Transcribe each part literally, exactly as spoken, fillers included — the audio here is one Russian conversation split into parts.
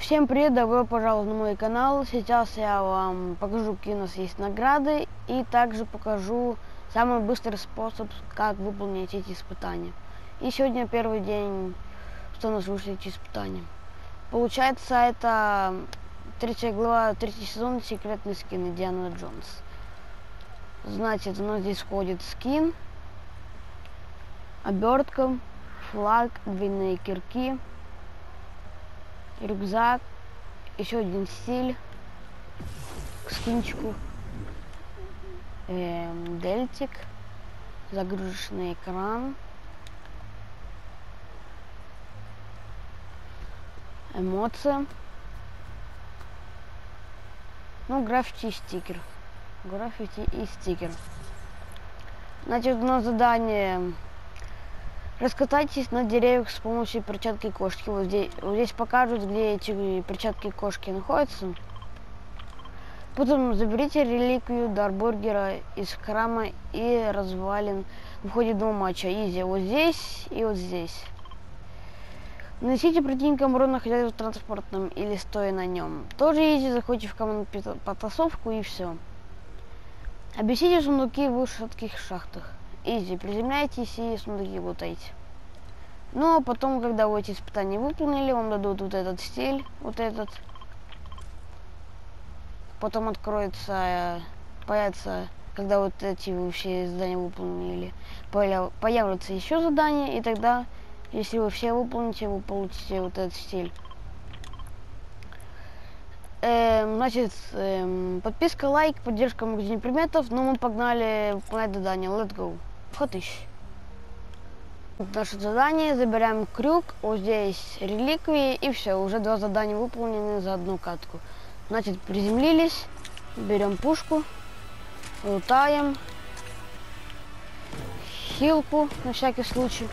Всем привет, добро пожаловать на мой канал. Сейчас я вам покажу, какие у нас есть награды, и также покажу самый быстрый способ, как выполнить эти испытания. И сегодня первый день, что у нас вышли эти испытания. Получается, это третья глава, третий сезон «Секретный скин» Индиана Джонс. Значит, у нас здесь входит скин, обертка, флаг, двойные кирки, рюкзак, еще один стиль к скинчику, эм, дельтик, загрузочный экран, эмоция, ну, граффити и стикер. Граффити и стикер. Значит, у нас задание: раскатайтесь на деревьях с помощью перчатки кошки. Вот здесь, вот здесь покажут, где эти перчатки кошки находятся. Потом заберите реликвию Дарбургера из храма и развалин в ходе два матча. Изи. Вот здесь и вот здесь. Нанесите противникам урон, находясь в транспортном или стоя на нем. Тоже изи. Заходите в команду потасовку и все. Объясните сундуки в высоких шахтах. Изи. Приземляйтесь и сундуки лутайте. Ну, а потом, когда вы эти испытания выполнили, вам дадут вот этот стиль, вот этот. Потом откроется, появится, когда вот эти вы все задания выполнили, появятся еще задания, и тогда, если вы все выполните, вы получите вот этот стиль. Эм, значит, эм, подписка, лайк, поддержка в магазине предметов. Ну, мы погнали выполнять задание. Let's go. Хотыщ. Наше задание: забираем крюк, вот здесь реликвии, и все, уже два задания выполнены за одну катку. Значит, приземлились, берем пушку, лутаем, хилку на всякий случай.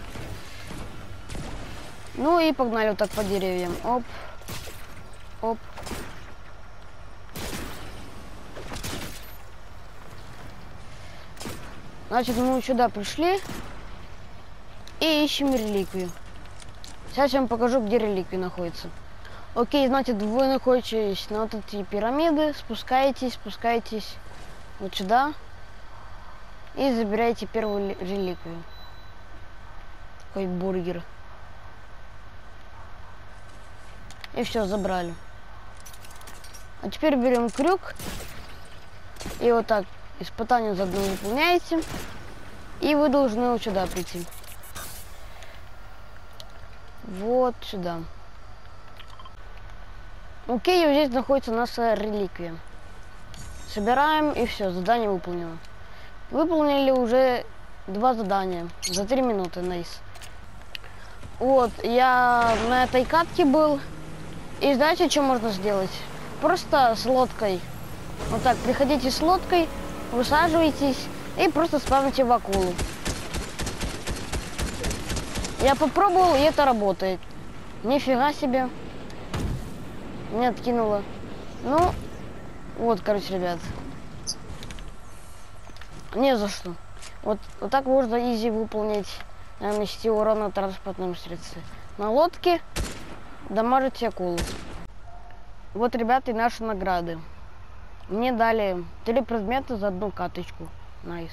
Ну и погнали вот так по деревьям. Оп, оп. Значит, мы сюда пришли и ищем реликвию. Сейчас я вам покажу, где реликвия находится. Окей, значит, вы находитесь на вот эти пирамиды, спускаетесь, спускаетесь вот сюда и забираете первую реликвию. Такой бургер. И все, забрали. А теперь берем крюк и вот так испытание заодно выполняете, и вы должны вот сюда прийти. Вот сюда. Окей, вот здесь находится наша реликвия. Собираем, и все, задание выполнено. Выполнили уже два задания за три минуты, найс. Вот, я на этой катке был, и знаете, что можно сделать? Просто с лодкой. Вот так, приходите с лодкой, высаживаетесь и просто спавните в акулу. Я попробовал, и это работает. Нифига себе. Меня откинуло. Ну, вот, короче, ребят. Не за что. Вот, вот так можно изи выполнить, нанести урон на транспортном средстве. На лодке дамажите акулу. Вот, ребята, и наши награды. Мне дали три предмета за одну каточку. Найс.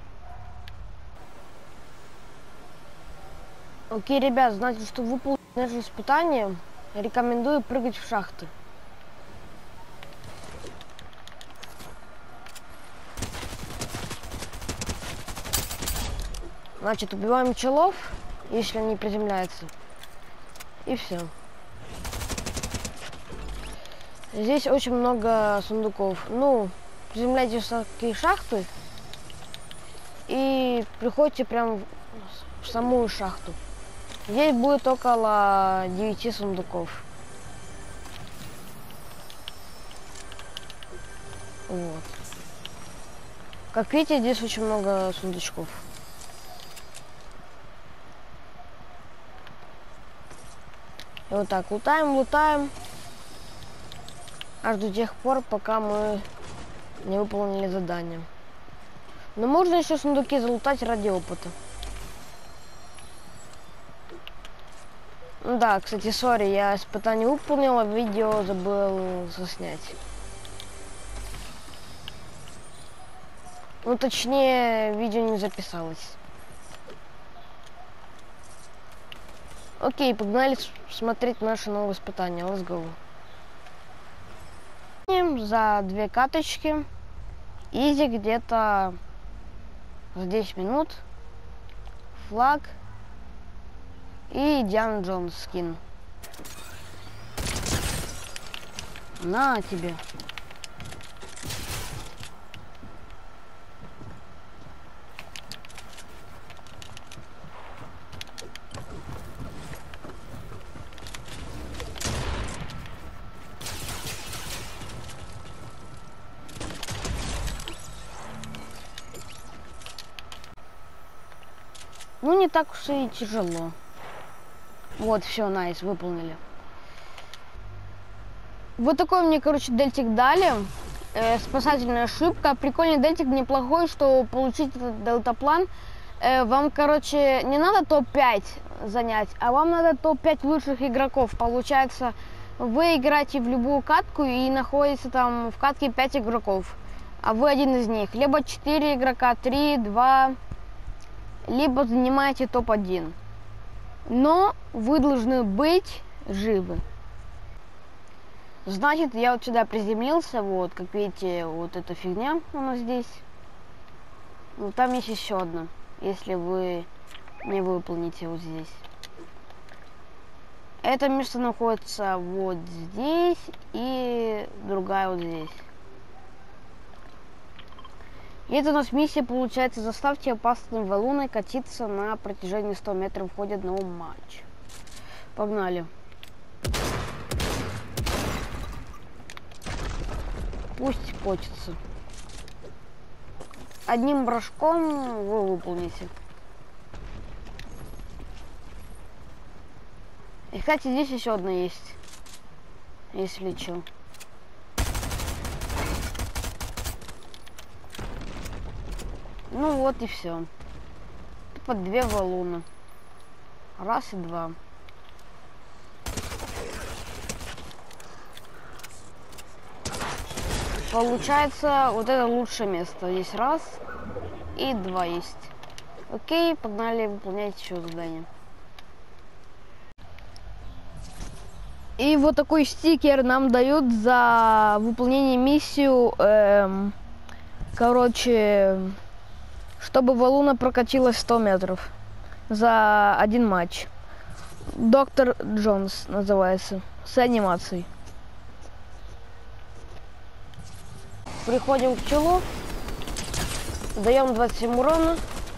Окей, ребят, значит, чтобы выполнить наше испытание, рекомендую прыгать в шахты. Значит, убиваем пчелов, если они приземляются. И все. Здесь очень много сундуков. Ну, приземляйтесь в такие шахты и приходите прям в самую шахту. Здесь будет около девяти сундуков. Вот. Как видите, здесь очень много сундучков. И вот так лутаем, лутаем. Аж до тех пор, пока мы не выполнили задание. Но можно еще сундуки залутать ради опыта. Ну да, кстати, сори, я испытание выполнила, видео забыл заснять. Ну, точнее, видео не записалось. Окей, погнали смотреть наше новое испытание. Let's go. За две каточки. Изи где-то за десять минут. Флаг. И Диана Джонс скин. На тебе. Ну, не так уж и тяжело. Вот, все, найс, выполнили. Вот такой мне, короче, дельтик дали. Э, спасательная ошибка. Прикольный дельтик, неплохой, что получить этот дельтаплан. Э, вам, короче, не надо топ пять занять, а вам надо топ пять лучших игроков. Получается, вы играете в любую катку и находится там в катке пять игроков. А вы один из них. Либо четыре игрока, три, два... либо занимаете топ один. Но вы должны быть живы. Значит, я вот сюда приземлился. Вот, как видите, вот эта фигня у нас здесь. Ну, там есть еще одна, если вы не выполните вот здесь. Это место находится вот здесь и другая вот здесь. И это у нас миссия, получается, заставьте опасным валуной катиться на протяжении ста метров в ходе одного матча. Погнали. Пусть катится. Одним броском вы выполните. И, кстати, здесь еще одна есть. Если что. Ну вот и все. Тупо две валуны. Раз и два. Получается, вот это лучшее место. Есть раз и два есть. Окей, погнали выполнять еще задание. И вот такой стикер нам дают за выполнение миссию. Эм, короче, чтобы валуна прокатилась сто метров за один матч. Доктор Джонс называется, с анимацией. Приходим к челу, даем двадцать семь урона.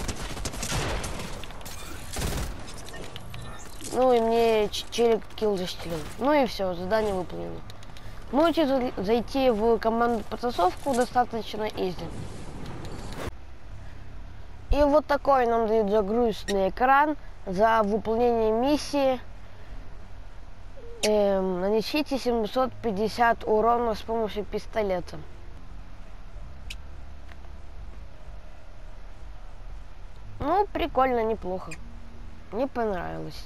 Ну и мне челик килл застелил. Ну и все, задание выполнено. Можете зайти в команду подтасовку, достаточно изи. И вот такой нам дают загрузочный экран за выполнение миссии. Эм, нанесите семьсот пятьдесят урона с помощью пистолета. Ну, прикольно, неплохо. Мне понравилось.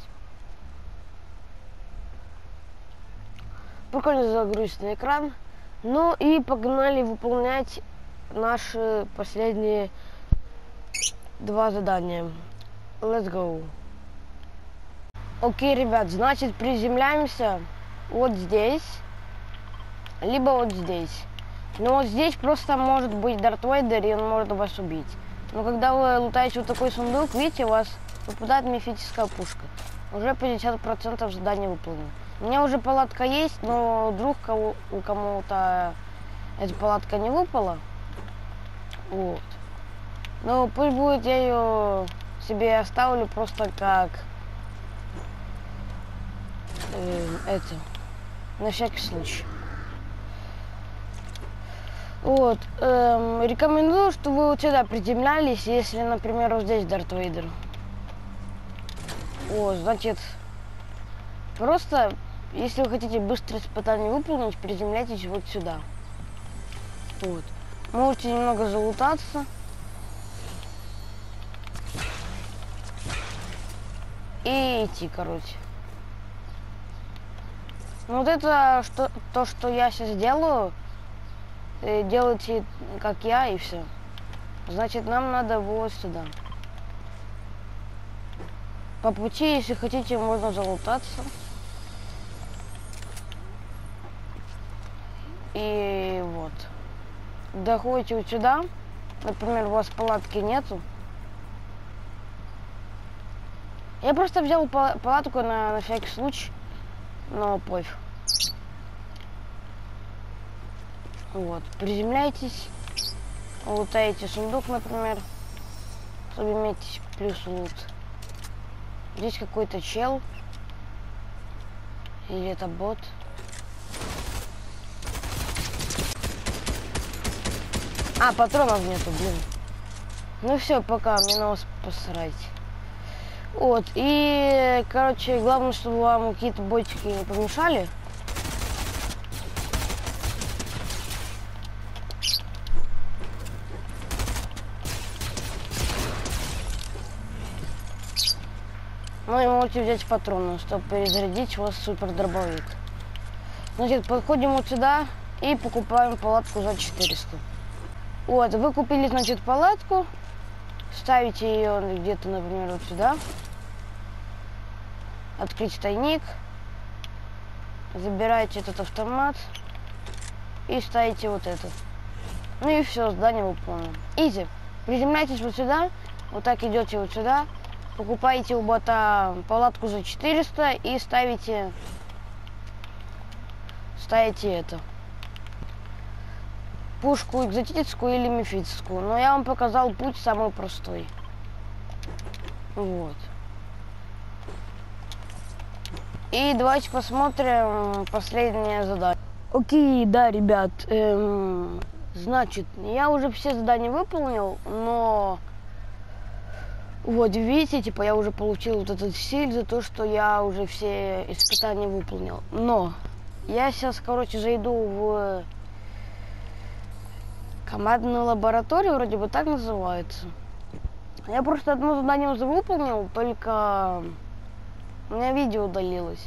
Прикольно загрузочный экран. Ну и погнали выполнять наши последние два задания. Let's go. Окей, ребят, значит, приземляемся вот здесь, либо вот здесь. Но вот здесь просто может быть Дарт Вейдер, и он может вас убить. Но когда вы лутаете вот такой сундук, видите, у вас выпадает мифическая пушка. Уже пятьдесят процентов задания выполнено. У меня уже палатка есть, но вдруг кого, у кому-то эта палатка не выпала. Вот. Ну, пусть будет, я ее себе оставлю просто как э, это, на всякий случай. Вот. Эм, рекомендую, чтобы вы вот сюда приземлялись, если, например, вот здесь Дарт Вейдер. Вот, значит, просто, если вы хотите быстрое испытание выполнить, приземляйтесь вот сюда. Вот. Можете немного залутаться. И идти, короче. Ну вот это что, то, что я сейчас делаю, делайте как я и все. Значит, нам надо вот сюда. По пути, если хотите, можно залутаться. И вот. Доходите вот сюда. Например, у вас палатки нету. Я просто взял палатку на, на всякий случай. Но пофиг. Вот. Приземляйтесь. Лутаете сундук, например. Чтобы иметь плюс лут. Здесь какой-то чел. Или это бот. А, патронов нету, блин. Ну все, пока, мне на вас посрать. Вот, и, короче, главное, чтобы вам какие-то ботики не помешали. Ну и можете взять патроны, чтобы перезарядить у вас супер дробовик. Значит, подходим вот сюда и покупаем палатку за четыреста. Вот, вы купили, значит, палатку, ставите ее где-то, например, вот сюда. Открыть тайник, забираете этот автомат и ставите вот этот. Ну и все, задание выполнено. Изи. Приземляйтесь вот сюда, вот так идете вот сюда, покупаете у бота палатку за четыреста и ставите, ставите это. Пушку экзотическую или мифическую. Но я вам показал путь самый простой. Вот. И давайте посмотрим последнее задание. Окей, да, ребят. Эм, значит, я уже все задания выполнил, но... Вот, видите, типа, я уже получил вот этот силь за то, что я уже все испытания выполнил. Но я сейчас, короче, зайду в... командную лабораторию, вроде бы так называется. Я просто одно задание уже выполнил, только у меня видео удалилось.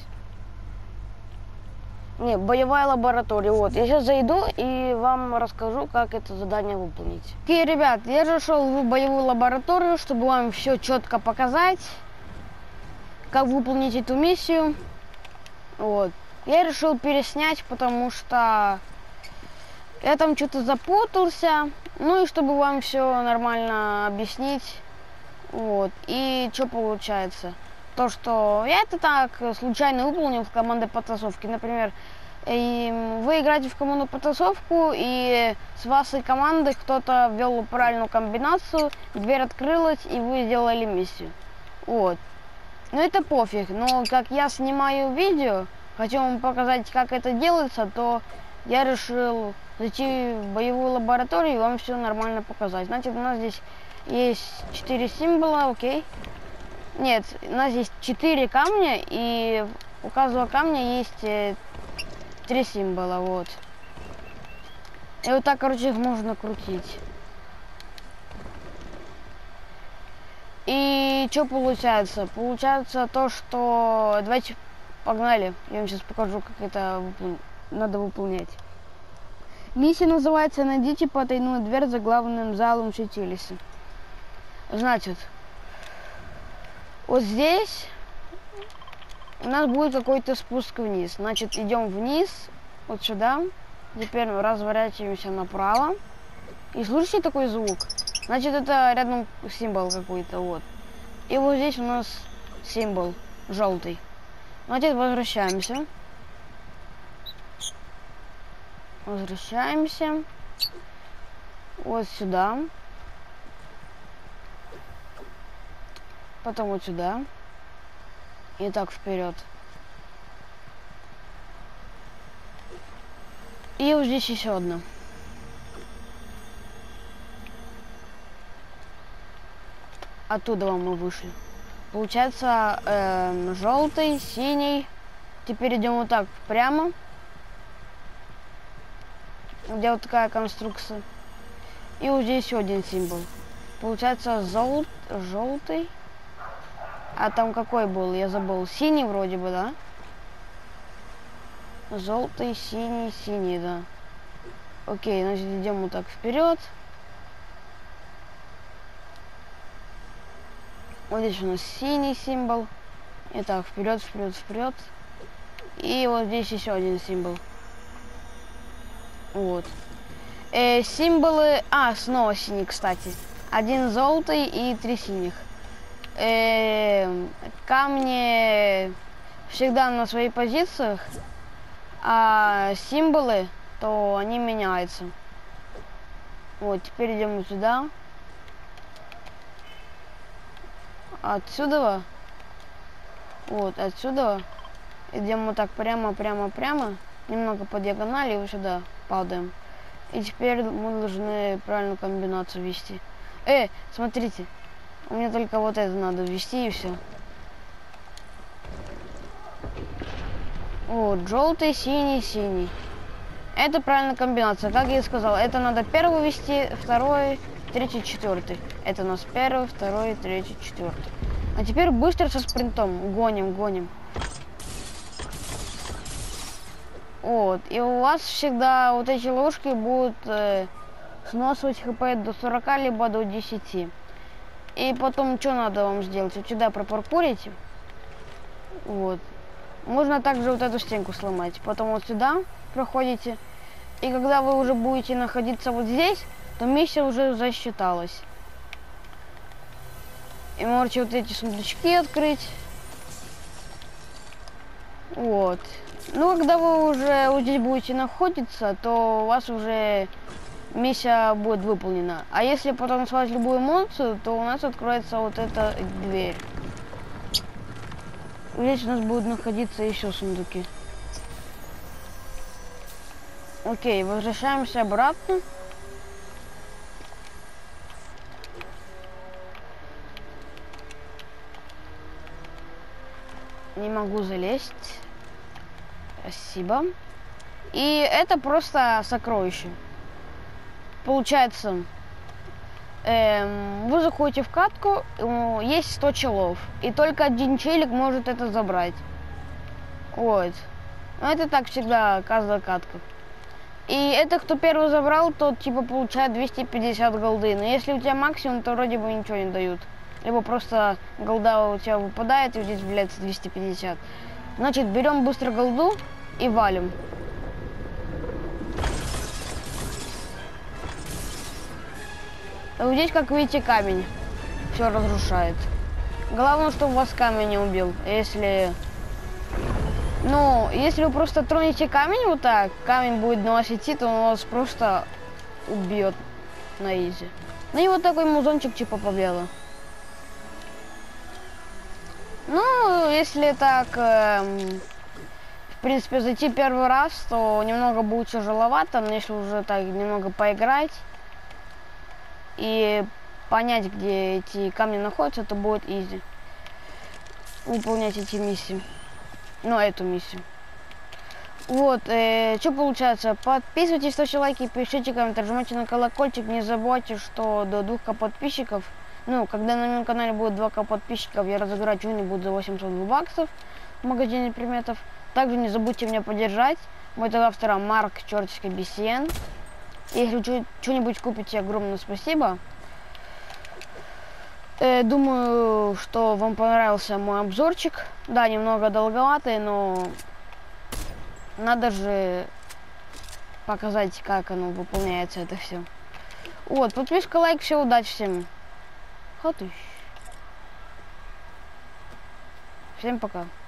Не, боевая лаборатория. Вот, я сейчас зайду и вам расскажу, как это задание выполнить. Окей, ребят, я зашел в боевую лабораторию, чтобы вам все четко показать, как выполнить эту миссию. Вот. Я решил переснять, потому что я там что-то запутался. Ну и чтобы вам все нормально объяснить. Вот. И что получается? То, что я это так случайно выполнил в команде потасовки. Например, вы играете в команду потасовку, и с вашей команды кто-то ввел правильную комбинацию, дверь открылась, и вы сделали миссию. Вот. Но это пофиг. Но как я снимаю видео, хочу вам показать, как это делается, то я решил зайти в боевую лабораторию и вам все нормально показать. Значит, у нас здесь есть четыре символа, окей. Нет, у нас есть четыре камня, и у каждого камня есть три символа, вот. И вот так, короче, их можно крутить. И что получается? Получается то, что... Давайте, погнали. Я вам сейчас покажу, как это выпол... надо выполнять. Миссия называется «Найдите потайную дверь за главным залом святилища». Значит, вот здесь у нас будет какой-то спуск вниз. Значит, идем вниз, вот сюда. Теперь разворачиваемся направо. И слышите такой звук? Значит, это рядом символ какой-то, вот. И вот здесь у нас символ желтый. Значит, возвращаемся. Возвращаемся. Вот сюда. Потом вот сюда. И так вперед. И вот здесь еще одна. Оттуда вам мы вышли. Получается, э, желтый, синий. Теперь идем вот так прямо. Где вот такая конструкция. И вот здесь еще один символ. Получается, зол... желтый. А там какой был? Я забыл. Синий вроде бы, да? Желтый, синий, синий, да. Окей, значит, идем вот так вперед. Вот здесь у нас синий символ. Итак, вперед, вперед, вперед. И вот здесь еще один символ. Вот. Э, символы... А, снова синий, кстати. Один желтый и три синих. Э, камни всегда на своих позициях, а символы, то они меняются. Вот, теперь идем вот сюда. Отсюда. Вот, отсюда. Идем вот так прямо, прямо, прямо. Немного по диагонали и вот сюда падаем. И теперь мы должны правильную комбинацию ввести. Э, смотрите. У меня только вот это надо ввести и все. Вот, желтый, синий, синий. Это правильная комбинация. Как я и сказал, это надо первый ввести, второй, третий, четвертый. Это у нас первый, второй, третий, четвертый. А теперь быстро со спринтом. Гоним, гоним. Вот. И у вас всегда вот эти ложки будут э, сносить хп до сорока, либо до десяти. И потом, что надо вам сделать? Вот сюда пропаркурите. Вот. Можно также вот эту стенку сломать. Потом вот сюда проходите. И когда вы уже будете находиться вот здесь, то миссия уже засчиталась. И можете вот эти сундучки открыть. Вот. Ну, когда вы уже вот здесь будете находиться, то у вас уже миссия будет выполнена. А если потом свалить любую эмоцию, то у нас откроется вот эта дверь. Здесь у нас будут находиться еще сундуки. Окей, возвращаемся обратно. Не могу залезть. Спасибо. И это просто сокровище. Получается, эм, вы заходите в катку, э, есть сто челов, и только один челик может это забрать. Вот. Но это так всегда, каждая катка. И это, кто первый забрал, тот типа получает двести пятьдесят голды. Но если у тебя максимум, то вроде бы ничего не дают. Либо просто голда у тебя выпадает, и здесь является двести пятьдесят. Значит, берем быстро голду и валим. А вот здесь, как видите, камень все разрушает. Главное, чтобы вас камень не убил. Если... Ну, если вы просто тронете камень вот так, камень будет на вас идти, то он вас просто убьет на изи. Ну и вот такой музончик типа победа. Ну, если так, эм, в принципе, зайти первый раз, то немного будет тяжеловато, но если уже так немного поиграть и понять, где эти камни находятся, то будет изи выполнять эти миссии. Ну, эту миссию. Вот, э, что получается? Подписывайтесь, ставьте лайки, пишите комментарии, нажимайте на колокольчик. Не забывайте, что до двух ка подписчиков, ну, когда на моем канале будет два ка подписчиков, я разыграю что-нибудь за восемьсот баксов в магазине предметов. Также не забудьте меня поддержать. Мой таг автора Марк Черточка би си эн. Если что-нибудь купите, огромное спасибо. Э, думаю, что вам понравился мой обзорчик. Да, немного долговатый, но надо же показать, как оно выполняется, это все. Вот, подписка, лайк, все, удачи всем. Хатыщ. Всем пока.